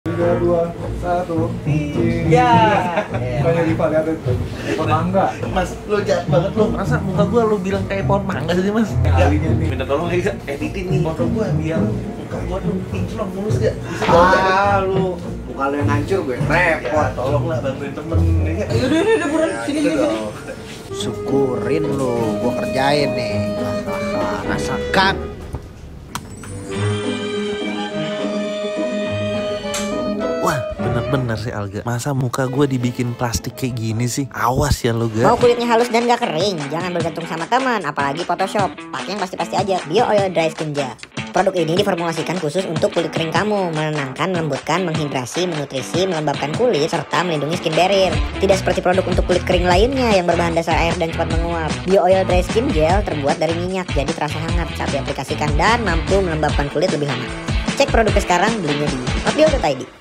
3, 2, 1. Ya. Banyak Diva lihat itu. Pohon mangga. Mas, lu jahat banget lu. Masa muka gua lu bilang kayak pohon mangga sih, Mas? Kalinya nih. Minta tolong ya, editin nih foto gua biar muka gua tuh kinclong mulus gak? Lu bukan lu yang hancur, gue yang repot. Ya, tolonglah bantuin temen ya. Ayo udah buruan sini sini. Syukurin lu, gua kerjain nih. Rasakan. Wah, bener-bener sih Alga. Masa muka gue dibikin plastik kayak gini sih? Awas ya lo, Ga. Mau kulitnya halus dan gak kering, jangan bergantung sama teman, apalagi Photoshop. Pakai yang pasti-pasti aja, Bio Oil Dry Skin Gel. Produk ini diformulasikan khusus untuk kulit kering kamu, menenangkan, melembutkan, menghidrasi, menutrisi, melembabkan kulit, serta melindungi skin barrier. Tidak seperti produk untuk kulit kering lainnya yang berbahan dasar air dan cepat menguap. Bio Oil Dry Skin Gel terbuat dari minyak, jadi terasa hangat saat diaplikasikan dan mampu melembabkan kulit lebih lama. Cek produknya sekarang, belinya di hotbio.id.